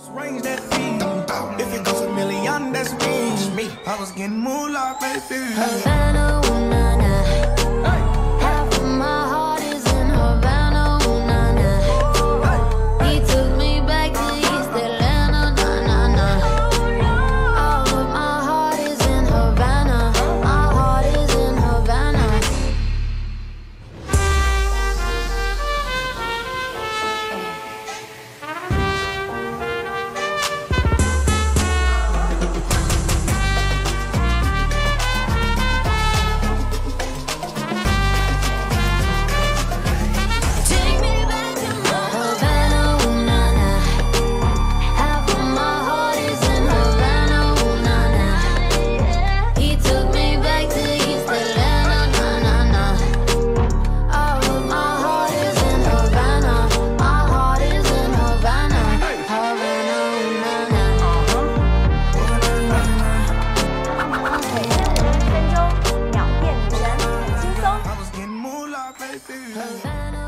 Range that fee. If it goes a million, that's me. I was getting moolah, baby. Havana, ooh, nah, nah. Half of my heart is in Havana, ooh, nah, nah. He took me back to East Atlanta, nah, nah, nah. All of my heart is in Havana. My heart is in Havana. Take me back to my Havana, ooh, nah, nah. Half of my heart is in Havana, ooh, nah, nah. He took me back to East Atlanta, nah, nah, nah. All of my heart is in Havana. My heart is in Havana. Havana, ooh, nah, nah. 人生中秒变女神，很轻松。 I was getting moolah, baby. Havana.